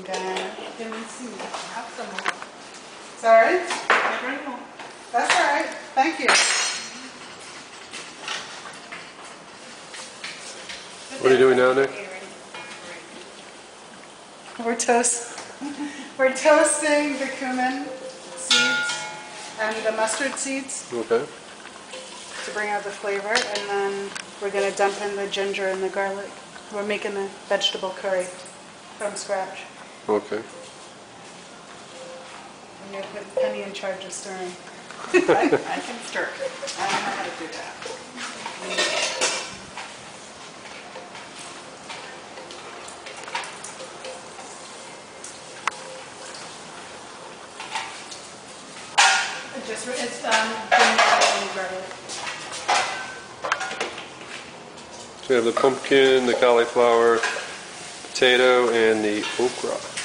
Let me see. Have some more. Sorry? I bring more. That's all right. Thank you. What are you doing now, Nick? We're toasting the cumin seeds and the mustard seeds Okay. to bring out the flavor, and then we're going to dump in the ginger and the garlic. We're making the vegetable curry from scratch. Okay. And you're putting Penny in charge of stirring. I can stir it. I don't know how to do that. It's ginger and garlic. So we have the pumpkin, the cauliflower, potato, and the okra.